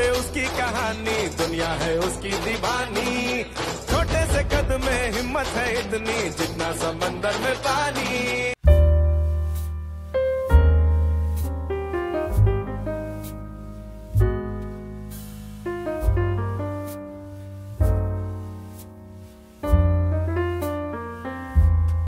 पे उसकी कहानी, दुनिया है उसकी दीवानी। छोटे से कद में हिम्मत है इतनी, जितना समंदर में पानी।